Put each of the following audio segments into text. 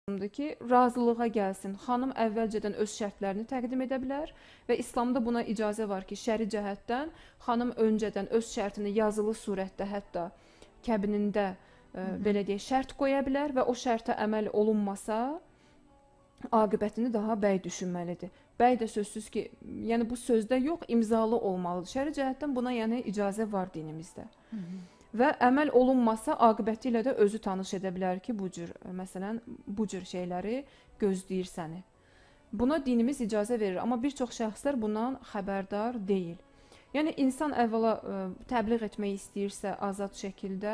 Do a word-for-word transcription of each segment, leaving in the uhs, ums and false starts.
ki, razılığa gəlsin. Xanım əvvəlcədən öz şərtlərini təqdim edə bilər və İslamda buna icazə var ki, şəri cəhətdən xanım öncədən öz şərtini yazılı surətdə, hətta kəbinində e, belə deyək, şərt qoya bilər və o şərtə əməl olunmasa, aqibətini daha bəy düşünməlidir. Bəy də sözsüz ki, yəni bu sözdə yox, imzalı olmalıdır. Şəri cəhətdən buna yəni icazə var dinimizdə. Hı -hı. Və əməl olunmasa, aqibəti ilə də özü tanış edə bilər ki, bu cür, məsələn, bu cür şeyləri gözləyir səni. Buna dinimiz icazə verir, amma bir çox şəxslər bundan xəbərdar deyil. Yəni, insan əvvəla ə, təbliğ etmək istəyirsə azad şəkildə,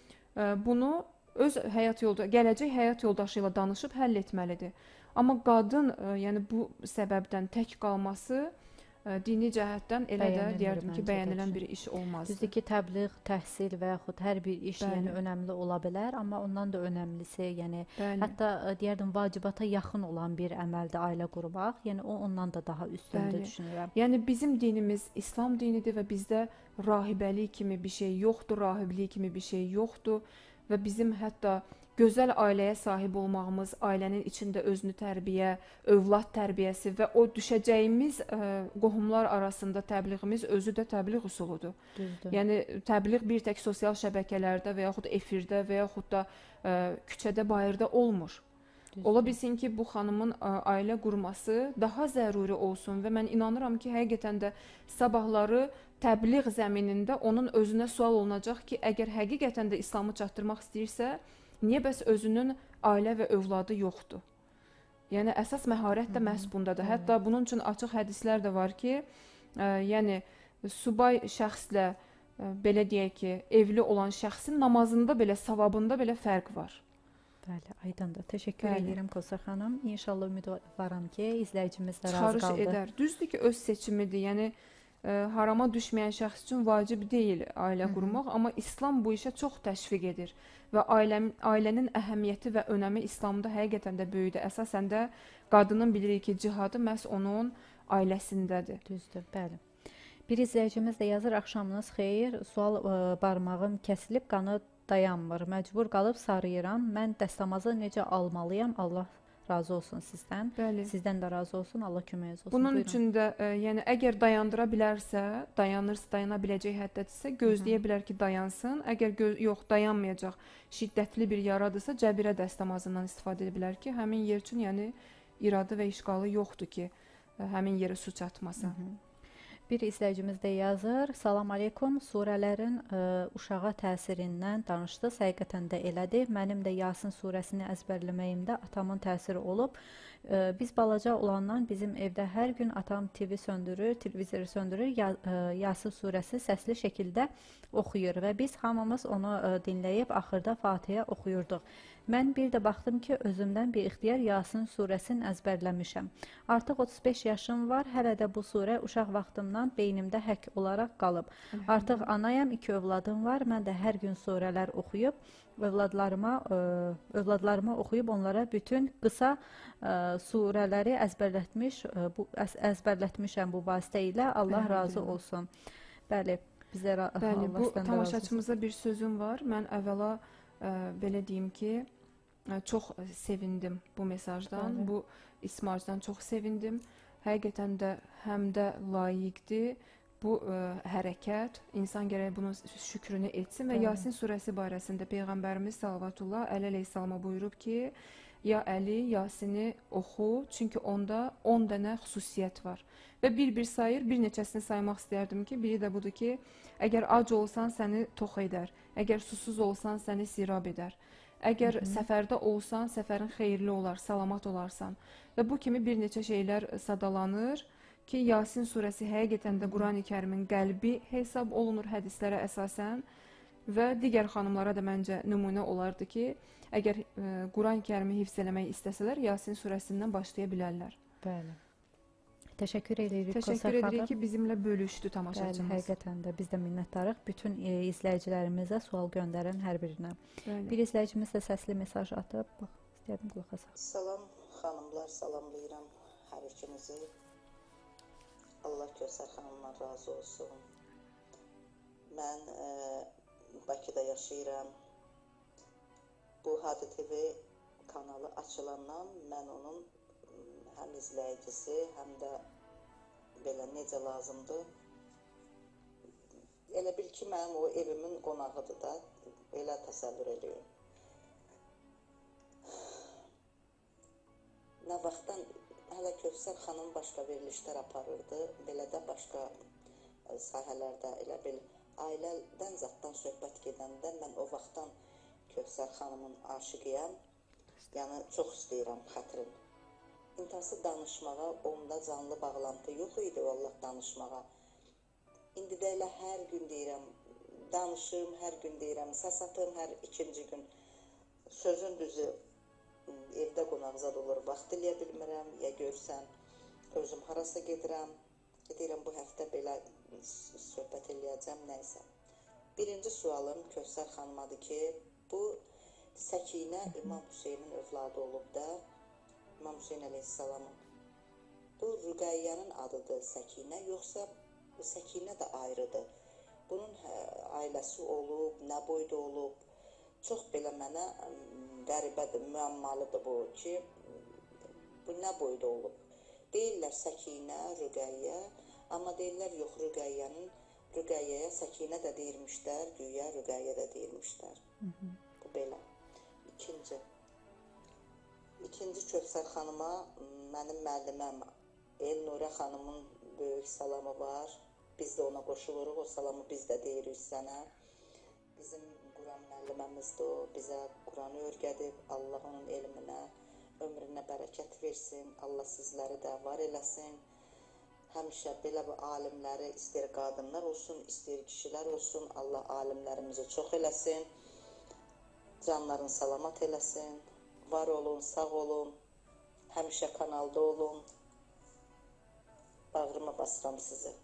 ə, bunu öz həyat yolda, gələcək həyat yoldaşı ilə danışıb həll etməlidir. Amma qadın, ə, yəni bu səbəbdən tək qalması, dini cəhətdən elə də deyərdim ki, bəyənilən bir iş olmazdı. Düzdür ki, təbliğ, təhsil və yaxud hər bir iş yəni önəmli ola bilər, amma ondan da önəmlisi, yəni Bəli. hətta deyərdim vacibata yaxın olan bir əməldir ailə qurmaq, yəni o ondan da daha üstündür Bəli. düşünürəm. Yəni bizim dinimiz İslam dinidir və bizdə rahibəlik kimi bir şey yoxdur, rahiblik kimi bir şey yoxdur və bizim hətta gözəl ailəyə sahib olmağımız, ailənin içində özünü tərbiyə, övlad tərbiyəsi və o düşəcəyimiz ə, qohumlar arasında təbliğimiz özü də təbliğ üsuludur. Düzdür. Yəni təbliğ bir tək sosial şəbəkələrdə və yaxud efirdə və yaxud da ə, küçədə, bayırda olmur. Düzdür. Ola bilsin ki, bu xanımın ə, ailə qurması daha zəruri olsun və mən inanıram ki, həqiqətən də sabahları təbliğ zəminində onun özünə sual olunacaq ki, əgər həqiqətən də İslamı çatdırmaq istəyirsə, niyə bəs özünün ailə və övladı yoxdur? Yəni, əsas məharət də məhz bundadır. Hətta bunun üçün açıq hədislər də var ki, ə, yəni, subay şəxslə, ə, belə deyək ki, evli olan şəxsin namazında belə, savabında belə fərq var. Bəli, aydındır. Təşəkkür Bəli. edirəm Kosa xanım. İnşallah ümidvaram ki, izləyicimiz də razı Çıxarış qaldı. edər. Düzdür ki, öz seçimidir. Yəni, ə, harama düşməyən şəxs üçün vacib deyil ailə qurmaq, amma İslam bu işə çox təşviq edir. Və ailə, ailənin əhəmiyyəti və önəmi İslamda həqiqətən də böyükdür. Əsasən də qadının bilirik ki, cihadı məhz onun ailəsindədir. Düzdür, bəli. Bir izləyicimiz də yazır, axşamınız xeyir, sual ə, barmağım kəsilib, qanı dayanmır, məcbur qalıb sarıyıram, mən dəstəmazı necə almalıyam, Allah razı olsun sizdən. Bəli. Sizdən də razı olsun, Allah köməyiniz olsun. Bunun Buyurun. üçün də, ə, yəni əgər dayandıra bilərsə, dayanırsa, dayana biləcək həddədirsə, gözləyə Hı -hı. bilər ki, dayansın. Əgər göz, yox, dayanmayacaq, şiddətli bir yaradırsa, cəbirə dəstəmazından istifadə edə bilər ki, həmin yer üçün, yəni iradı və işğalı yoxdur ki, ə, həmin yerə su çatmasa. Hı -hı. Bir izləyicimiz də yazır, salam aleykum, surələrin ə, uşağa təsirindən danışdınız, həqiqətən də elədir. Mənim də Yasin surəsini əzbərləməyimdə atamın təsiri olub. Ə, biz balaca olandan bizim evdə hər gün atam T V söndürür, televizoru söndürür, ya, ə, Yasin surəsi səsli şəkildə oxuyur və biz hamımız onu ə, dinləyib axırda Fatihə oxuyurduq. Mən bir də baxdım ki, özümdən bir ixtiyar Yasin surəsini əzbərləmişəm. Artıq otuz beş yaşım var, hələ də bu surə uşaq vaxtımdan beynimdə həkk olaraq qalıb. Artıq anayam, iki övladım var, mən də hər gün surələr oxuyub, övladlarıma, ə, övladlarıma oxuyub onlara bütün qısa ə, surələri əzbərlətmiş, ə, bu, əz, əzbərlətmişəm bu vasitə ilə, Allah razı olsun. Bəli, bizə ra Bəli, bu tamaşaçımıza bir sözüm var. Mən əvvəla ə, belə deyim ki, ə, çox sevindim bu mesajdan, Bəli. bu ismarcdan çox sevindim. Həqiqətən də həm də layiqdir bu ə, hərəkət. İnsan gərək bunun şükrünü etsin və Bəli. Yasin surəsi barəsində Peyğəmbərimiz sallallahu əleyhi və səlləm buyurub ki, ya Əli, Yasini oxu, çünki onda on dənə xüsusiyyət var. Və bir-bir sayır, bir neçəsini saymaq istəyərdim ki, biri də budur ki, əgər ac olsan səni tox edər, əgər susuz olsan səni sirab edər, əgər Hı -hı. səfərdə olsan, səfərin xeyirli olar, salamat olarsan. Və bu kimi bir neçə şeylər sadalanır ki, Yasin surəsi həqiqətən də Qurani Kərimin qəlbi hesab olunur hədislərə əsasən və digər xanımlara da məncə nümunə olardı ki, əgər e, Qurani Kərimi hifz eləmək istəsələr, Yasin surəsindən başlaya bilərlər. Bəli. Təşəkkür edirik. Təşəkkür edirik ki, bizimlə bölüşdü tamaşaçımız. Bəli, həqiqətən də biz də minnətdarıq bütün e, izləyicilərimizə, sual göndərən hər birinə. Bəli. Bir izləyicimiz də səsli mesaj atıb, bax, istəyərdim qulaq asaq. Salam xanımlar, salamlayıram hər ikinizi. Allah Kösər xanımdan razı olsun. Mən e, Bakıda yaşayıram. Bu Hadi T V kanalı açılandan mən onun həm izləyicisi, həm də belə necə lazımdır. Elə bil ki, mənim o evimin qonağıdır da, elə təsəvvür ediyorum. Nə vaxtdan hələ Kövsər xanım başqa verilişlər aparırdı, belə də başqa sahələrdə elə bil ailədən zaddan söhbət gedəndə mən o vaxtdan Kövsər xanımın aşiqiyəm, yəni çox istəyirəm xətrin. İntası danışmağa, onda canlı bağlantı yox idi, vallah danışmağa. İndi də elə hər gün deyirəm, danışım, hər gün deyirəm, səs atım hər ikinci gün. Sözün düzü, evdə qonaqzad olur, vaxt eləyə bilmirəm, ya görsəm, özüm harasa gedirəm, deyirəm bu həftə belə söhbət eləyəcəm, nəysə. Birinci sualım Kövsər xanımadır ki, bu Səkinə İmam Hüseynin övladı olub da, İmam Hüseyin əleyhissalamın. Bu Rüqəyyənin adıdır Səkinə, yoxsa Səkinə də ayrıdır. Bunun ailəsi olub, nə boyda olub, çox belə mənə qəribədir, müəmmalıdır bu ki, bu nə boyda olub. Deyirlər Səkinə, Rüqəyyə, amma deyirlər yox, Rüqəyyənin, Rüqəyyəyə Səkinə də deyirmişlər, güya Rüqəyyə də deyirmişlər. Bu belə. İkinci. İkinci Kövsər xanıma mənim müəlliməm Elnurə xanımın böyük salamı var. Biz də ona qoşuluruq, o salamı biz də deyirik sənə. Bizim Quran müəlliməmizdir o, bizə Quranı öyrədib, Allah onun elminə, ömrünə bərəkət versin, Allah sizləri də var eləsin. Həmişə belə bu alimləri, istər qadınlar olsun, istər kişilər olsun, Allah alimlərimizi çox eləsin, canlarını salamat eləsin, var olun, sağ olun, həmişə kanalda olun, bağrıma basıram sizi.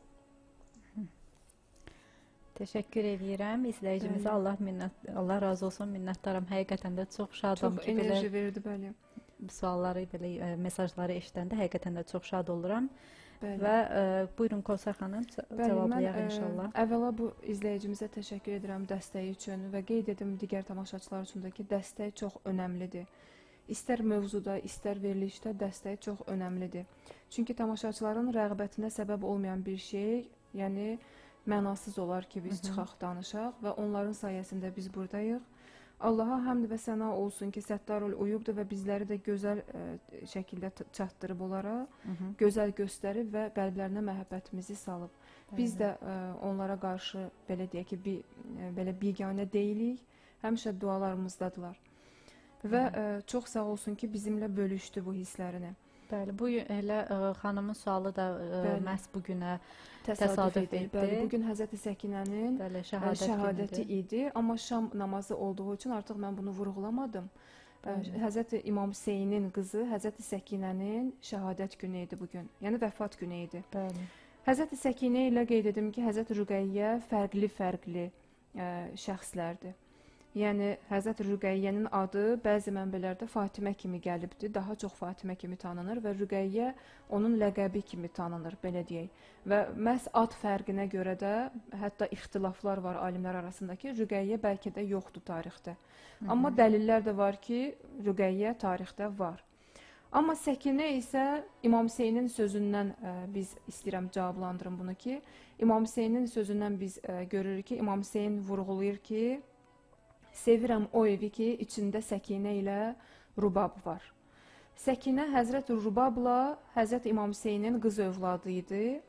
Təşəkkür edirəm. İzləyicimizə Allah minnət, Allah razı olsun, minnətdaram. Həqiqətən də çox şadam çox ki, enerji belə verdi, bəli. bu sualları, belə e, mesajları eşidəndə həqiqətən də çox şad oluram. Bəli. Və e, buyurun Kövsər xanım, cavablayaq inşallah. Ə, əvvəla bu izləyicimizə təşəkkür edirəm dəstəyi üçün və qeyd edim digər tamaşaçılar üçün də ki, dəstək çox önəmlidir. İstər mövzuda, istər verilişdə dəstək çox önəmlidir. Çünki tamaşaçıların rəğbətinə səbəb olmayan bir şey, yəni mənasız olar ki, biz çıxaq, danışaq və onların sayəsində biz buradayıq. Allaha həmd və səna olsun ki, Səttarul Uyubdur və bizləri də gözəl ə, şəkildə çatdırıb onlara, Hı -hı. gözəl göstərib və qəlblərinə məhəbbətimizi salıb. Bəli. Biz də ə, onlara qarşı belə deyək ki, bir, ə, belə biganə deyilik, həmişə dualarımızdadılar. Və ə, çox sağ olsun ki, bizimlə bölüşdü bu hisslərini. Bəli, bu elə ə, xanımın sualı da ə, məhz bu günə təsadüf, təsadüf etdi. etdi. Bəli, bugün Həzrəti Səkinənin Bəli, şəhadət şəhadəti günüdür. idi, amma şam namazı olduğu üçün artıq mən bunu vurğulamadım. Bəli. Həzrəti İmam Hüseynin qızı Həzrəti Səkinənin şəhadət günü idi bugün. Yəni vəfat günü idi. Bəli. Həzrəti Səkinə ilə qeyd edim ki, Həzrəti Rüqəyyə fərqli-fərqli şəxslərdir. Yəni Həzrət Rüqəyyənin adı bəzi mənbələrdə Fatimə kimi gəlibdir, daha çox Fatimə kimi tanınır və Rüqəyyə onun ləqəbi kimi tanınır, belə deyək. Və məhz ad fərqinə görə də hətta ixtilaflar var alimlər arasında ki, Rüqəyyə bəlkə də yoxdur tarixdə. Hı -hı. Amma dəlillər də var ki, Rüqəyyə tarixdə var. Amma Səkinə isə İmam Hüseynin sözündən ə, biz istəyirəm cavablandırım bunu ki, İmam Hüseynin sözündən biz ə, görürük ki, İmam Hüseyin vurğulayır ki, sevirəm o evi ki, içində Səkinə ilə Rubab var. Səkinə Həzrət Rubabla Həzrət İmam Hüseynin qız övladı idi.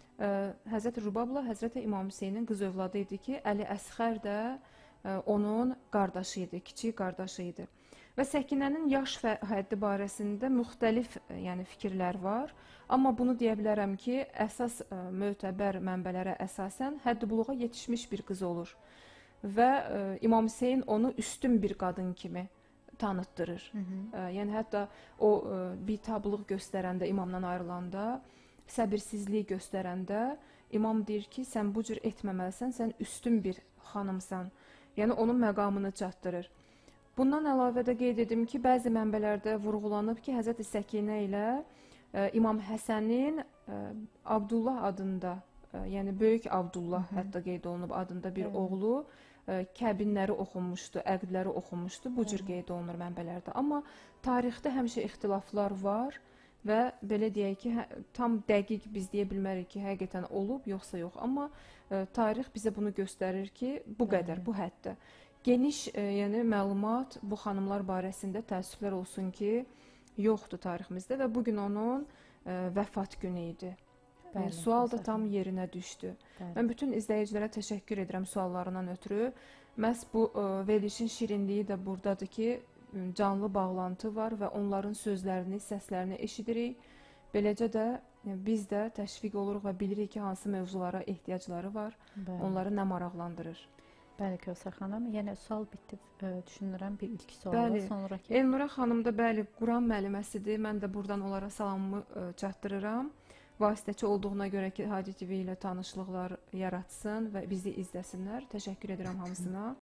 Həzrət Rubabla Həzrət İmam Hüseynin qız övladı idi ki, Əli Əsxər də onun qardaşı idi, kiçik qardaşı idi. Və Səkinənin yaş həddi barəsində müxtəlif yəni, fikirlər var. Amma bunu deyə bilərəm ki, əsas mötəbər mənbələrə əsasən həddi-buluğa yetişmiş bir qız olur. Və ə, İmam Hüseyin onu üstün bir qadın kimi tanıtdırır. Hı -hı. Ə, yəni hətta o ə, bitablıq göstərəndə, imamdan ayrılanda, səbirsizlik göstərəndə imam deyir ki, sən bu cür etməməlisən, sən üstün bir xanımsan. Yəni onun məqamını çatdırır. Bundan əlavə də qeyd edim ki, bəzi mənbələrdə vurğulanıb ki, Həzrəti Səkinə ilə ə, İmam Həsənin ə, Abdullah adında, ə, yəni böyük Abdullah Hı -hı. hətta qeyd olunub adında bir Hı -hı. oğlu ə, kəbinləri oxunmuşdu, əqdləri oxunmuşdu. Bu cür qeyd olunur mənbələrdə. Amma tarixdə həmişə ixtilaflar var və belə deyək ki, hə, tam dəqiq biz deyə bilmərik ki, həqiqətən olub yoxsa yox. Amma ə, tarix bizə bunu göstərir ki, bu qədər, bu həddə. Geniş, ə, yəni məlumat bu xanımlar barəsində təəssüflər olsun ki, yoxdur tariximizdə və bu gün onun ə, vəfat günü idi. Bəli, Sual da təsəvvür. tam yerinə düşdü. Bəli. Mən bütün izləyicilərə təşəkkür edirəm suallarından ötürü. Məhz bu ə, verilişin şirinliyi də buradadır ki, canlı bağlantı var və onların sözlərini, səslərini eşidirik. Beləcə də ə, biz də təşviq oluruq və bilirik ki, hansı mövzulara ehtiyacları var, Bəli. onları nə maraqlandırır. Bəli, Kövsər xanım. Yəni sual bitdi, ə, düşünürəm bir ilk sualı, Bəli. sonraki. Elnura xanım da bəli, Quran müəlliməsidir. Mən də buradan onlara salamımı ə, çatdırıram. Vasitəçi olduğuna görə ki, Hadi T V ilə tanışlıqlar yaratsın və bizi izləsinlər. Təşəkkür edirəm hamısına.